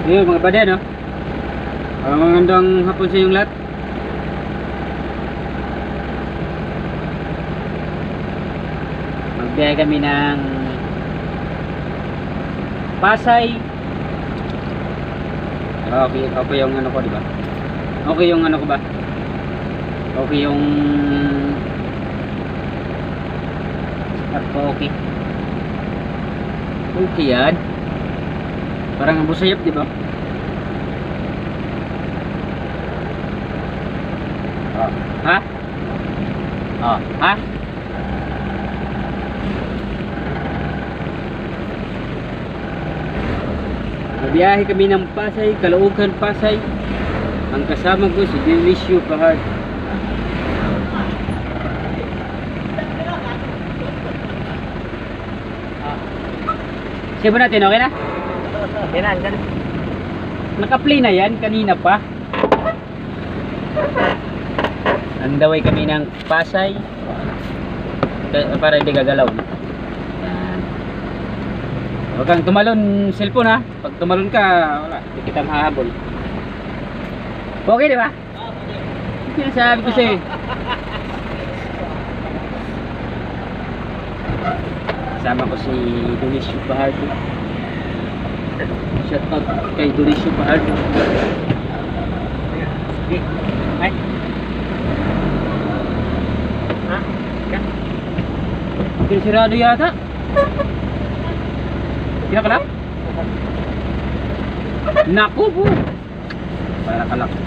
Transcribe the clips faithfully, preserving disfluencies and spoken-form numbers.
Yun mga pade, no? Uh, magandang hapon sa inyong lahat. Magbiyahe kami ng Pasay. Okay, okay yung ano ko, di ba? Okay yung ano ko ba? Okay yung start ko, okay. Okay yan. Parang ang busayap, di ba? Oh. Ha? Oh, ha? Biyahe kami ng Pasay, Caloocan, Pasay. Ang kasama ko si Dionisio Pahad. Siya ba natin, okay na? Okay na, andyan. Naka-play na yan, kanina pa. Andaway kami ng Pasay para hindi gagalaw. Yan. Huwag kang tumalon cellphone, ha. Pag tumalon ka, wala, hindi kita mahahabol. Okay, di ba? Sinasabi ko sa'yo. Kasama ko si Dionisio Pahad. Shout out kay Dionisio Pahad. Okay. Ay. Ha? Hindi sirado yata. Kaya ka lang? Naku po. Para ka lang.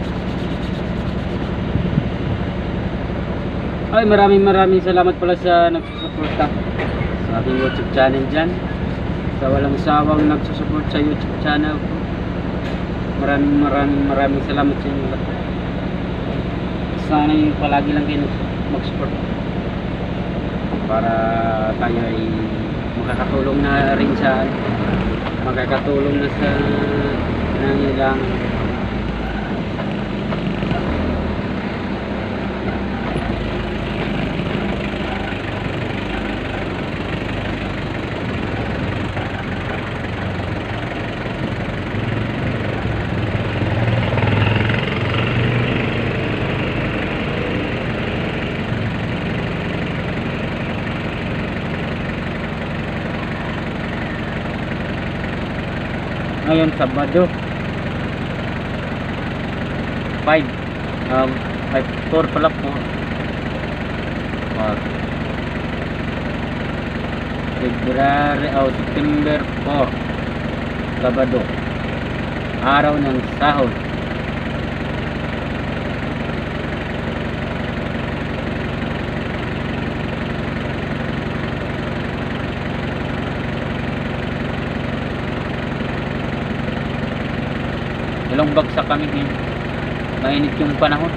Ay, maraming maraming salamat pala sa nagsusuporta sa ating YouTube channel dyan. Sa walang sawang nagsusupport sa YouTube channel ko. Maraming maraming maraming salamat sa inyo lahat. Sana yung palagi lang kayo mag-support para tayo ay makakatulong na rin sa makakatulong na sa nangailangan. Ngayon Sabado five um, five four pala po uh, February o oh, September four Sabado, araw ng sahod. Dalawang bagsak kami din. Mainit yung panahon.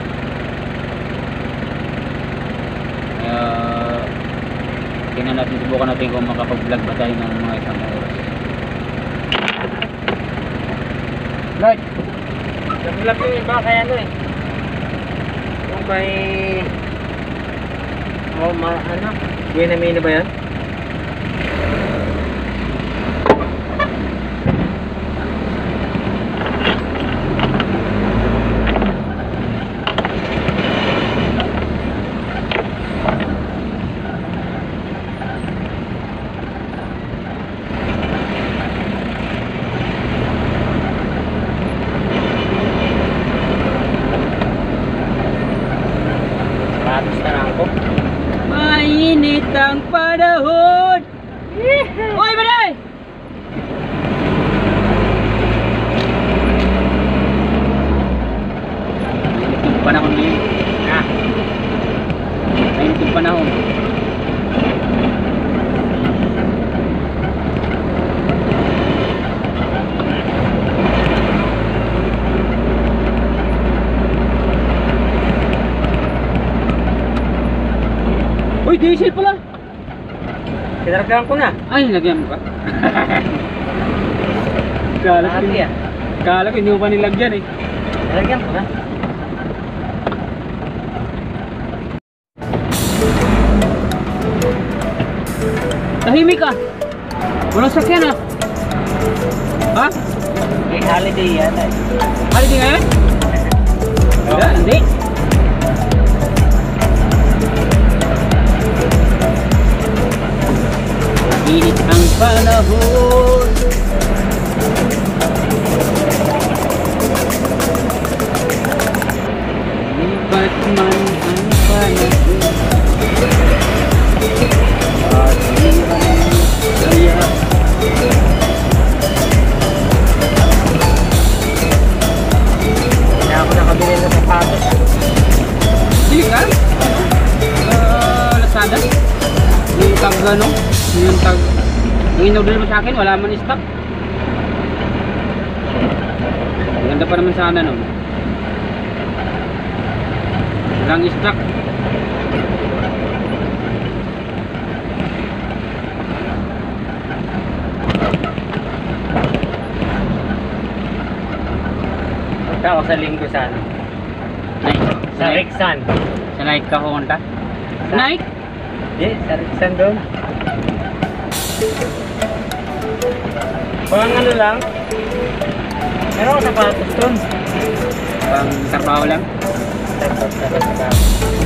Kaya tingnan natin, subukan natin kung makapag-vlog ba tayo ng mga isang oras. Right. Nag-vlog yung iba kaya ano eh. Kung may oh, ma ano? Ginamina ba yan? Mainit ang panahon. Oy, Maday! Mainit yung panahon ngayon. Ha? Mainit yung panahon. Uy, diesel pala. Kinaragahan ko na. Ay, lagyan mo pa. Kala ko, Ate, ah. kala ko hindi mo pa nilagyan eh. Nalagyan ko na. Tahimik ka. Walang sakyan ah. Ha? May holiday yata. Holiday ngayon? Wala, hindi. Init ang panahon. Lipat man ang panahon. At di ang saya. Kaya ako nakabili ng sapatos. Sili ka? Uh, Lazada? Yung tag ano? Yung tag... Yung in-order mo sa akin, wala man stock. Ganda pa naman sana no. Walang stock. Punta ako sa linggo sa ano? Nike. Sa Rexan. Sa Nike ka Honda? Nike? Eh, sa Rexan doon. Pang ano lang. Meron ako sapatos doon. Pang trabaho lang? Sapatos sa Rexan.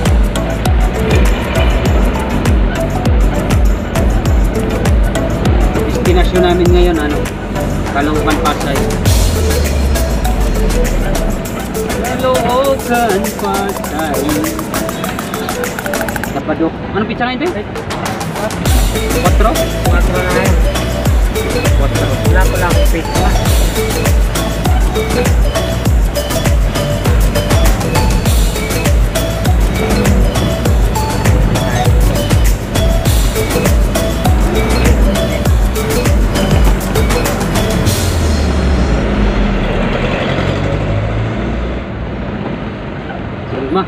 Destinasyon namin ngayon ano? Caloocan, Pasay. Caloocan, Pasay. Tapadok. Anong pizza na ito? Quattro? Quattro na yun. Quattro. Wala ko lang akong pizza. Sulma.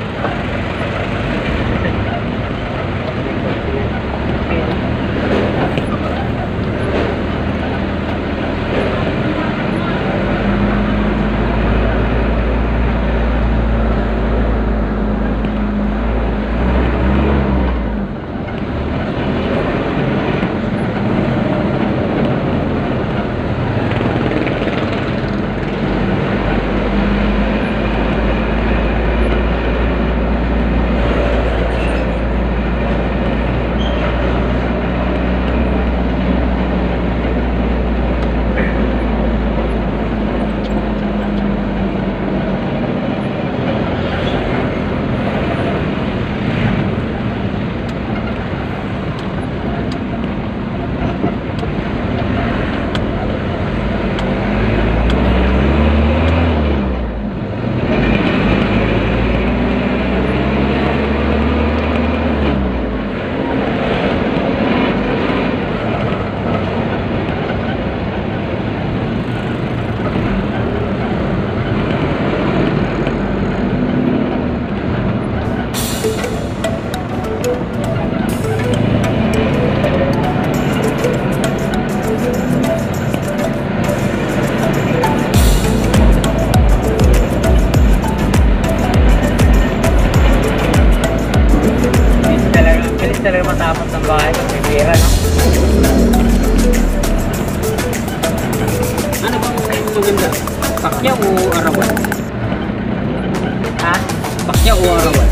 Talaga matapos ng bahay pag may pera, no? Ano bang maganda? Pakya o arawan? Ha? Pakya o arawan?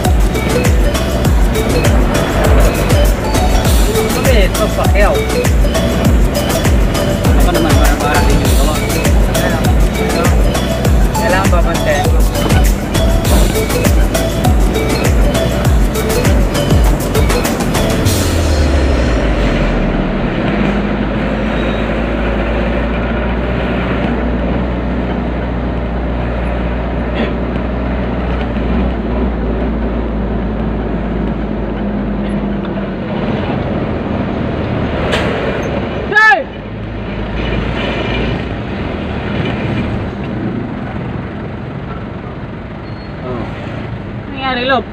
Sabi, ito, pakyaw. Baka naman para-para din yung gawa. Ano? Ano? Kailangan babantayan mo. Nangyari, Lob?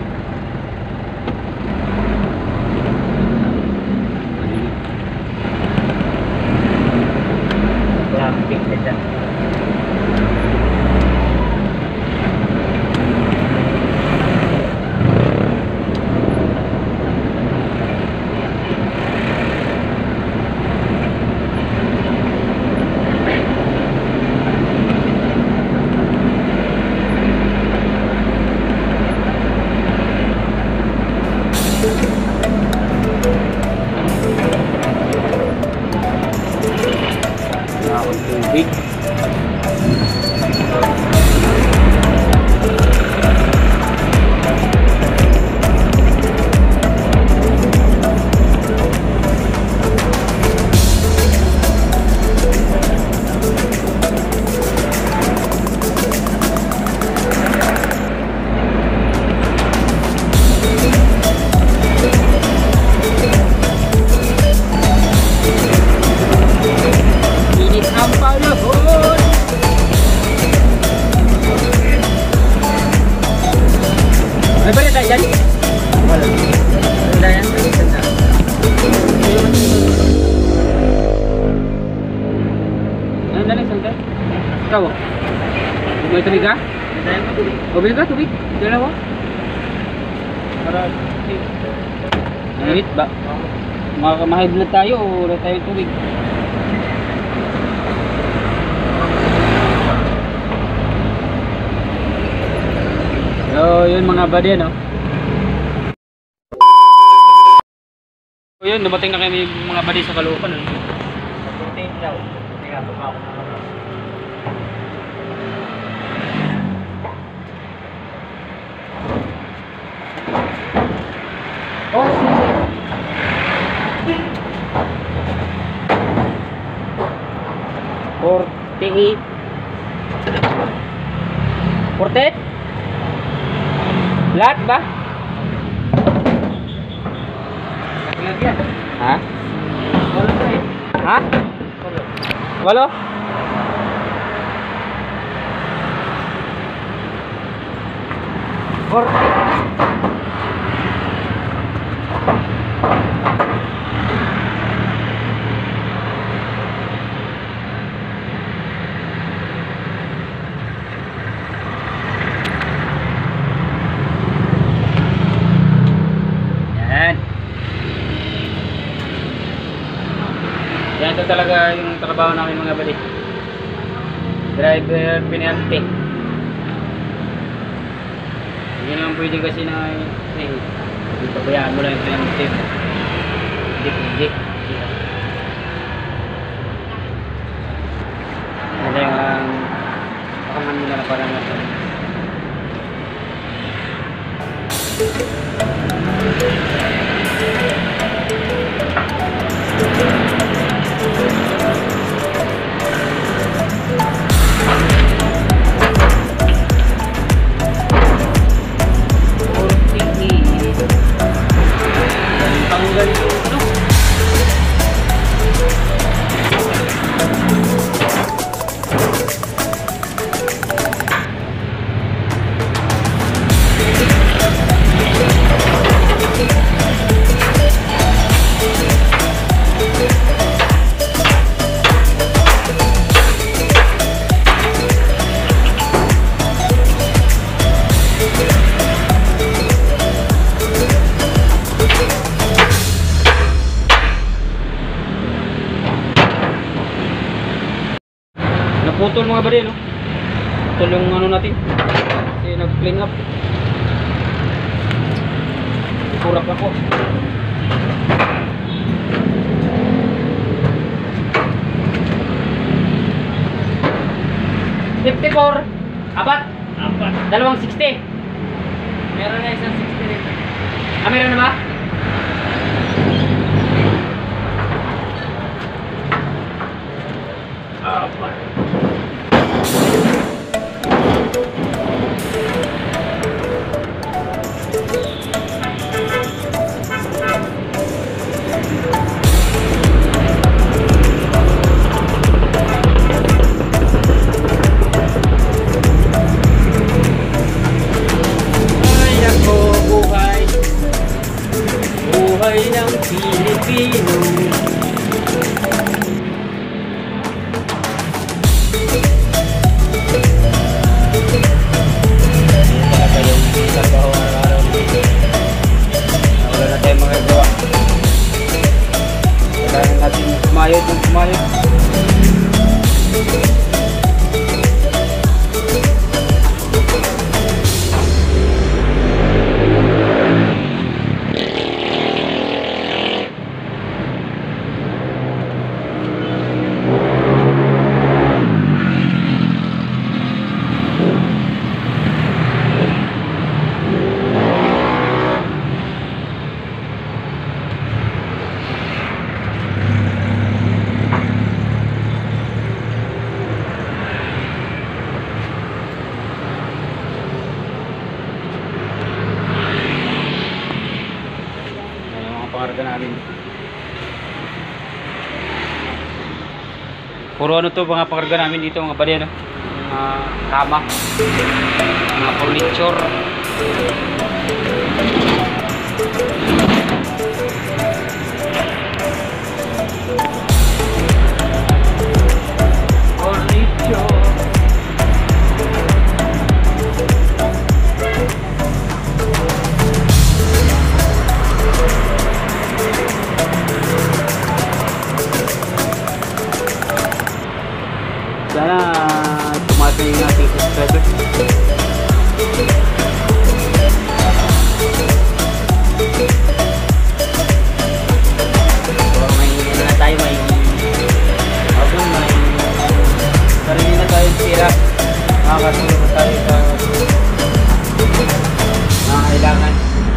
Camping ka dyan. Tubig. Init ang panahon. May balita dyan? Wala. Wala yan. Ano na lang, sandal? Ikaw, oh. May tubig ka? O, bili ka, tubig? Dalawa? Para, Init ba? Mahid blood tayo o wala tayong tubig? So, yun mga buddy, ano? So, yun, dumating na kami mga buddy sa Caloocan, ano? protein daw. Teka, baba ako. Oh, forty-eight. forty-eight? Lahat ba? Ilan yan? Ha? Wala pa eh. Ha? Wala. Walo? forty. Yan. Yan, ito talaga yung trabaho namin mga bali. Driver penalty. Hindi naman pwede kasi na eh, pabayaan mo lang yung penalty. Hindi, hindi. Ano yung um, pakaman nila na parang natin. Tanggal yung ano? Naputol mga bari, no? Putol yung ano natin. Kasi nag-clean up. Kurap ako. fifty-four. Apat. Apat. Dalawang sixty. Meron na isang sixty rin. Ah, meron na ba? Apat. Ay, ako, buhay. Buhay ng Pilipino. Wala na tayong magagawa. Kailangan natin kumayod ng kumayod. Puro ano to mga pakarga namin dito mga buddy, ano? Mga kama, mga furniture. Sana tumagal yung ating subscribers. So may ano na tayo, may abon, may sarili na tayo tira. Makakatulong tayo sa mga kailangan.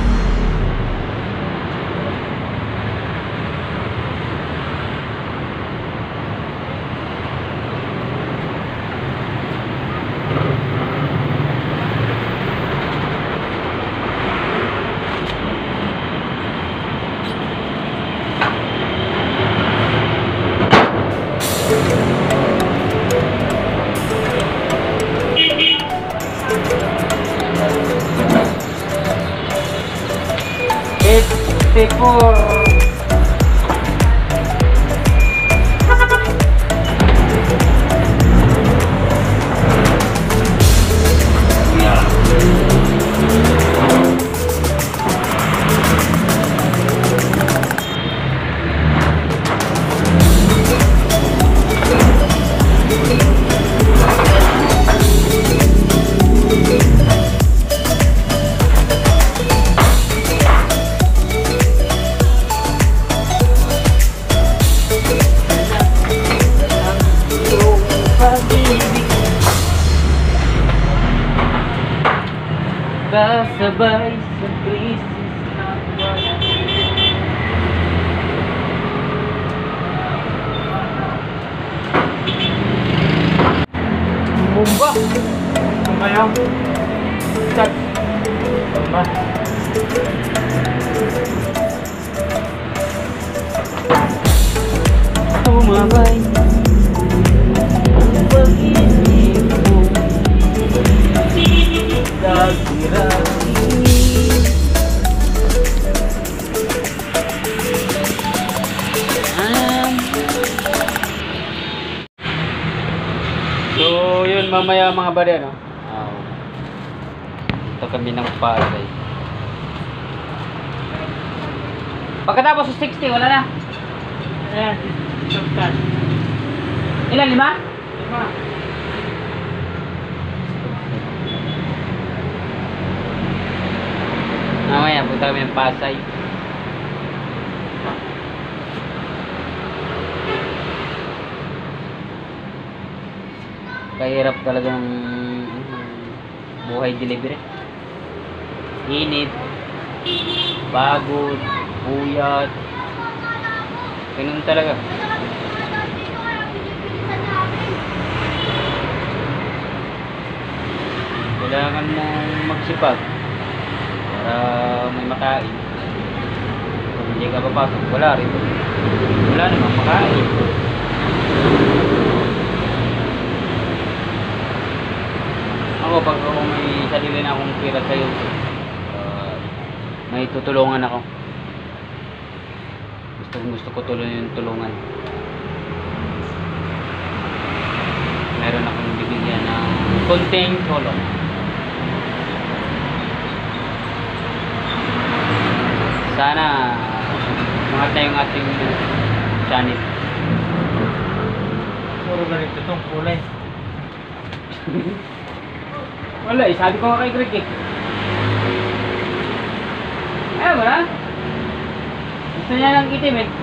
Tekor. Kasabay sa krisis ng wala. Bumba! Sumayaw! Sat! Bumba! Tumabay ang pag-ibig mo. So yun mamaya mga buddy, ano? Uh, ito kami ng Pasay. Pagkatapos sa sixty wala na. Ayan, subscribe. Ilan, lima? Lima. Mamaya punta kami ng Pasay. Kahirap talagang buhay delivery. Init, pagod, puyat. Ganun talaga. Kailangan mong magsipag para may makain. Kung hindi ka papasok, wala rin. Wala namang makain. Ako, pag ako may sarili na akong pira sa'yo, uh, may tutulungan ako. Gusto gusto ko tuloy yung tulungan. Meron akong bibigyan ng konting tulong. Sana umangat na yung ating channel. Puro ganito itong kulay. Wala eh, sabi ko nga kay Greg eh. Eh, wala. Gusto niya ng itim eh.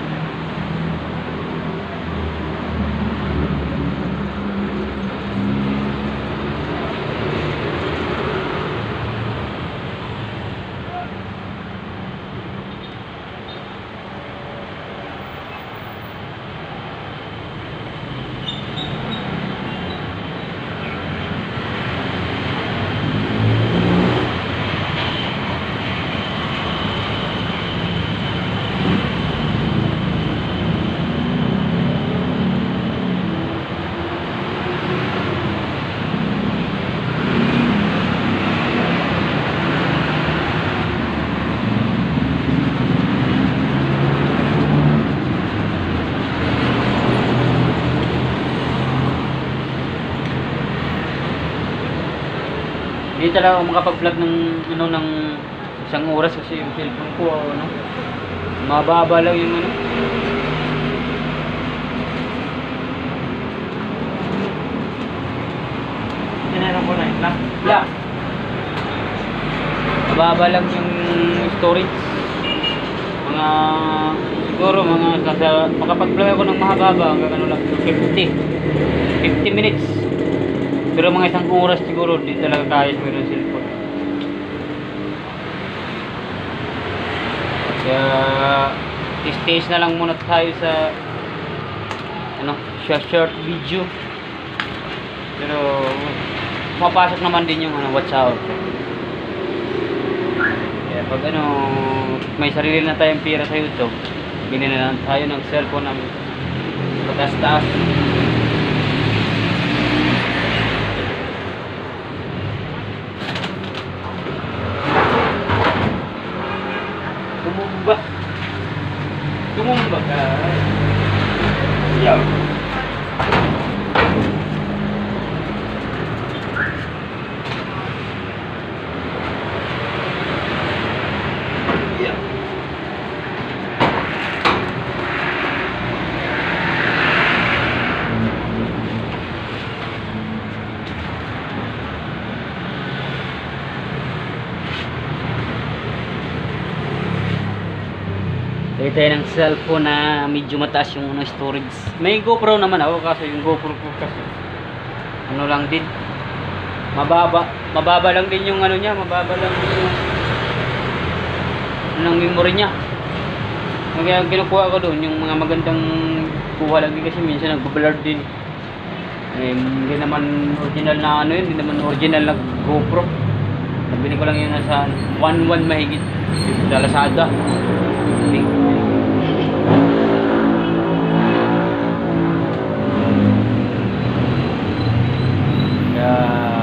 Hindi talaga ako makapag-vlog ng ano ng isang oras kasi yung cellphone ko ano. Mababa lang yung ano. Tinanong ko na yun lang. Yeah. Mababa lang yung storage. Mga siguro mga nasa makapag-vlog ako ng mahaba hanggang ano lang fifty minutes. Pero mga isang oras siguro di talaga kaya sa ng cellphone. Kaya stage na lang muna tayo sa ano, short short video. Pero mapasok naman din yung ano, watch out. Kaya pag ano, may sarili na tayong pira sa YouTube, bili na lang tayo ng cellphone ng pataas-taas. Tumumba. Tumumba ka. Yeah. Lagay tayo ng cellphone na medyo mataas yung ano, storage. May GoPro naman ako kaso yung GoPro ko kasi ano lang din. Mababa. Mababa lang din yung ano niya. Mababa lang din yung ng memory niya. Kaya kinukuha ko doon yung mga magandang kuha lang din kasi minsan nagbablur din. Eh, hindi naman original na ano yun. Hindi naman original na GoPro. Nabili ko lang yun nasa one one mahigit. Sa Lazada. Kaya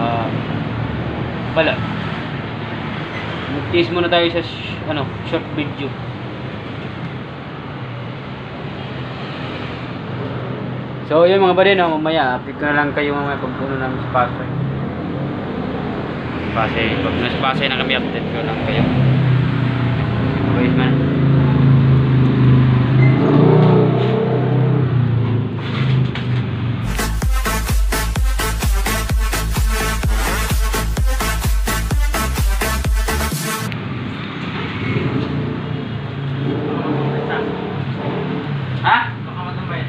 wala. Mag-tease muna tayo sa sh ano, short video. So yun mga buddy, no, mamaya update na lang kayo mamaya pag puno namin sa Pasay. Pasay, pag nasa Pasay na kami update ko lang kayo. Okay man. Ha? Baka matambay.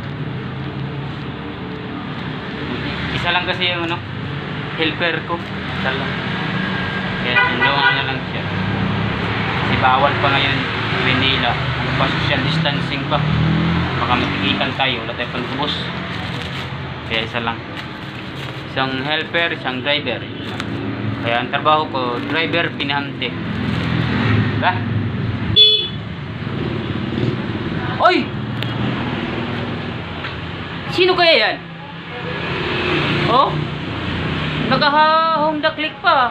Isa lang kasi yung ano, helper ko. Isa lang. Kaya tulungan na lang siya. Kasi bawal pa ngayon Manila. Ano pa, social distancing pa. Baka matikikan tayo, wala tayo pantubos. Kaya isa lang. Isang helper, isang driver. Kaya ang trabaho ko, driver, pinahante. Ha? Oy! Sino kaya yan? Oh? Naka-Honda Click pa.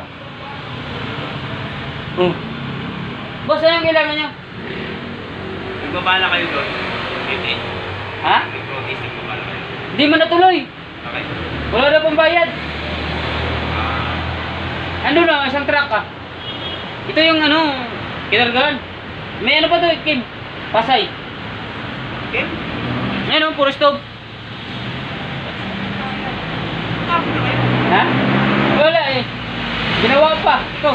Oh. Boss, anong kailangan niya? Nagbabala kayo doon. Hindi. Ha? Nag-protest, nagbabala kayo. Hindi mo natuloy. Okay. Wala na pang bayad. Ah. Ano na, isang truck ah. Ito yung ano, kinargahan. May ano pa to, Kim? Pasay. Okay? Ayun oh, puro stove. Tapos na kayo. Ha? Wala eh. Ginawa pa. Ito.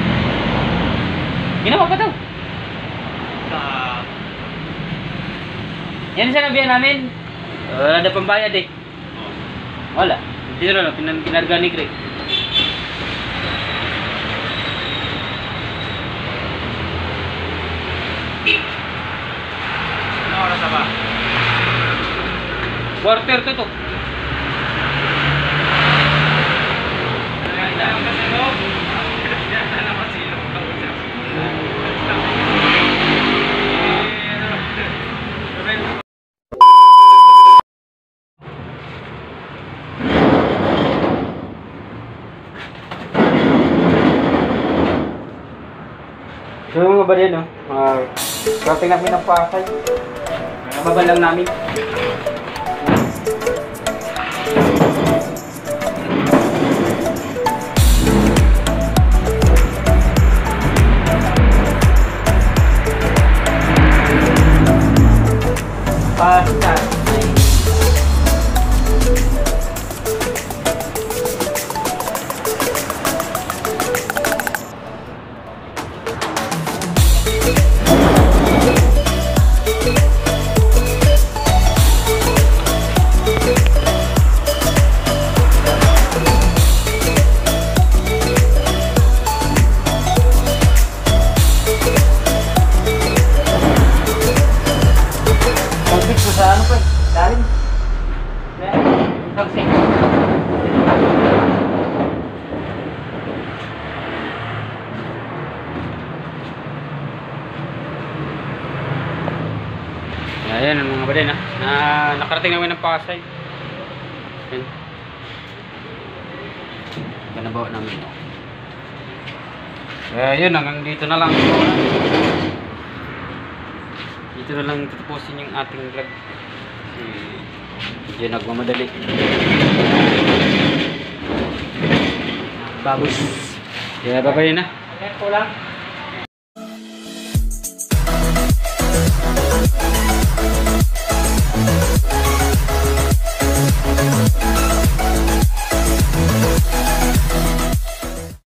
Ginawa pa to. Ah. Yan ang sinabihan namin. Wala na pang bayad eh. Wala. Dito na lang, pinan- pinarga ni Greg. Ano oras na ba? Quarter to to. Ilan ang kasi loob? Yan na naman sila. So mga ba no? Uh, Rating namin ng Pasay. Baba lang namin. Basta. Pag-fix ko sa ano pa eh. Dalim. Pag-fix. Ayan ang mga badin ha. Na, nakarating namin ng Pasay. Ayan. Ganabawa namin. Kaya yun, hanggang dito na lang. Dito na lang tatapusin yung ating vlog. Hindi nagmamadali. Babos. Kaya babay na. Ayan ko lang. We'll be right back.